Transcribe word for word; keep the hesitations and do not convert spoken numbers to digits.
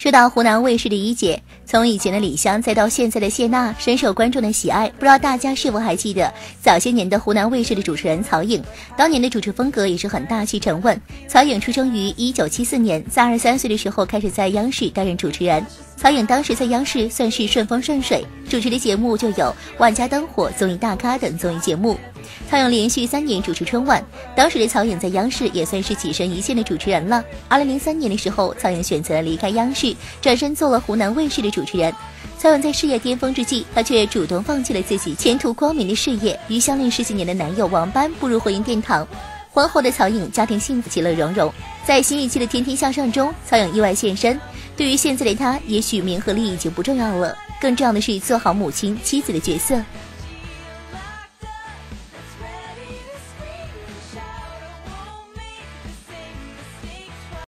说到湖南卫视的一姐，从以前的李湘再到现在的谢娜，深受观众的喜爱。不知道大家是否还记得早些年的湖南卫视的主持人曹颖，当年的主持风格也是很大气沉稳。曹颖出生于一九七四年，在二十三岁的时候开始在央视担任主持人。曹颖当时在央视算是顺风顺水，主持的节目就有《万家灯火》、《综艺大咖》等综艺节目。曹颖连续三年主持春晚，当时的曹颖在央视也算是跻身一线的主持人了。二零零三年的时候，曹颖选择了离开央视，转身做了湖南卫视的主持人。曹颖在事业巅峰之际，她却主动放弃了自己前途光明的事业，与相恋十几年的男友王斑步入婚姻殿堂。婚后的曹颖家庭幸福，其乐融融。在新一期的《天天向上》中，曹颖意外现身。对于现在的她，也许名和利已经不重要了，更重要的是做好母亲、妻子的角色。